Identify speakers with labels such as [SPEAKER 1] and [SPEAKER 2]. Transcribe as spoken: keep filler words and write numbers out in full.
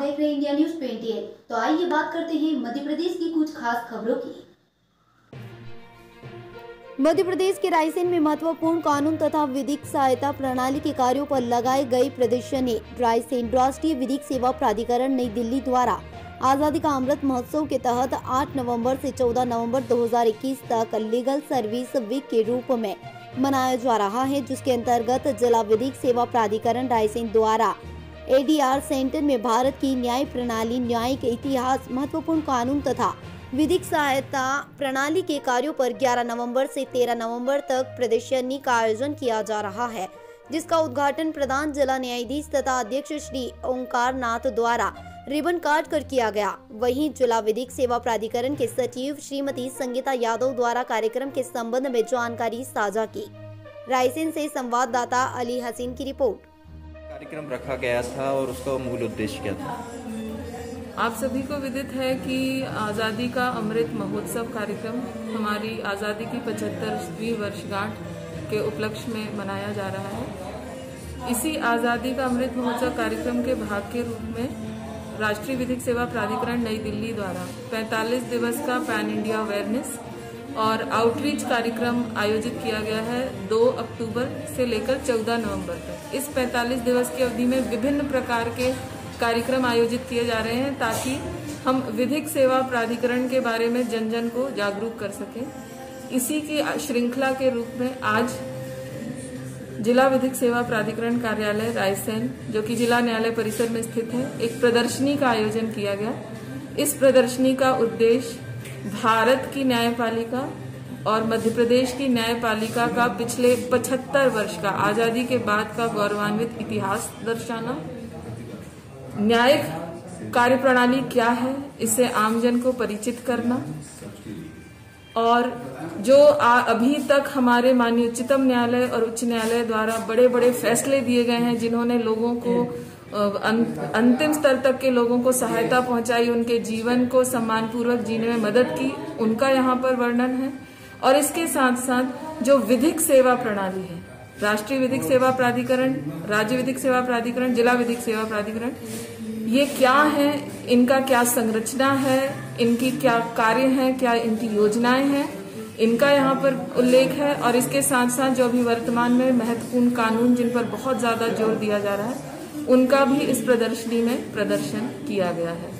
[SPEAKER 1] देख रहे हैं इंडिया न्यूज ट्वेंटी। तो आइए बात करते हैं मध्य प्रदेश की कुछ खास खबरों की। मध्य प्रदेश के रायसेन में महत्वपूर्ण कानून तथा विधिक सहायता प्रणाली के कार्यों पर लगाए गए प्रदर्शनी। रायसेन राष्ट्रीय विधिक सेवा प्राधिकरण नई दिल्ली द्वारा आजादी का अमृत महोत्सव के तहत आठ नवंबर से चौदह नवंबर दो हज़ार इक्कीस तक लीगल सर्विस वीक के रूप में मनाया जा रहा है, जिसके अंतर्गत जिला विधिक सेवा प्राधिकरण रायसेन द्वारा एडीआर सेंटर में भारत की न्याय प्रणाली, न्यायिक इतिहास, महत्वपूर्ण कानून तथा विधिक सहायता प्रणाली के कार्यों पर ग्यारह नवंबर से तेरह नवंबर तक प्रदर्शनी का आयोजन किया जा रहा है, जिसका उद्घाटन प्रधान जिला न्यायाधीश तथा अध्यक्ष श्री ओंकार नाथ द्वारा रिबन काट कर किया गया। वहीं जिला विधिक सेवा प्राधिकरण के सचिव श्रीमती संगीता यादव द्वारा कार्यक्रम के संबंध में जानकारी साझा की। रायसेन से संवाददाता अली हसीन की रिपोर्ट।
[SPEAKER 2] कार्यक्रम रखा गया था और उसका मूल उद्देश्य क्या था?
[SPEAKER 3] आप सभी को विदित है कि आज़ादी का अमृत महोत्सव कार्यक्रम हमारी आज़ादी की पचहत्तरवीं वर्षगांठ के उपलक्ष्य में मनाया जा रहा है। इसी आज़ादी का अमृत महोत्सव कार्यक्रम के भाग के रूप में राष्ट्रीय विधिक सेवा प्राधिकरण नई दिल्ली द्वारा पैंतालीस दिवस का पैन इंडिया अवेयरनेस और आउटरीच कार्यक्रम आयोजित किया गया है दो अक्टूबर से लेकर चौदह नवंबर तक। इस पैंतालीस दिवस की अवधि में विभिन्न प्रकार के कार्यक्रम आयोजित किए जा रहे हैं ताकि हम विधिक सेवा प्राधिकरण के बारे में जन जन को जागरूक कर सकें। इसी की श्रृंखला के रूप में आज जिला विधिक सेवा प्राधिकरण कार्यालय रायसेन, जो कि जिला न्यायालय परिसर में स्थित है, एक प्रदर्शनी का आयोजन किया गया। इस प्रदर्शनी का उद्देश्य भारत की न्यायपालिका और मध्य प्रदेश की न्यायपालिका का पिछले पचहत्तर वर्ष का आजादी के बाद का गौरवान्वित इतिहास दर्शाना, न्यायिक कार्यप्रणाली क्या है इससे आमजन को परिचित करना, और जो आ, अभी तक हमारे माननीय उच्चतम न्यायालय और उच्च न्यायालय द्वारा बड़े बड़े फैसले दिए गए हैं जिन्होंने लोगों को अं, अंतिम स्तर तक के लोगों को सहायता पहुंचाई, उनके जीवन को सम्मानपूर्वक जीने में मदद की, उनका यहाँ पर वर्णन है। और इसके साथ साथ जो विधिक सेवा प्रणाली है, राष्ट्रीय विधिक सेवा प्राधिकरण, राज्य विधिक सेवा प्राधिकरण, जिला विधिक सेवा प्राधिकरण, ये क्या है, इनका क्या संरचना है, इनकी क्या कार्य हैं, क्या इनकी योजनाएं हैं, इनका यहाँ पर उल्लेख है। और इसके साथ साथ जो अभी वर्तमान में महत्वपूर्ण कानून जिन पर बहुत ज्यादा जोर दिया जा रहा है, उनका भी इस प्रदर्शनी में प्रदर्शन किया गया है।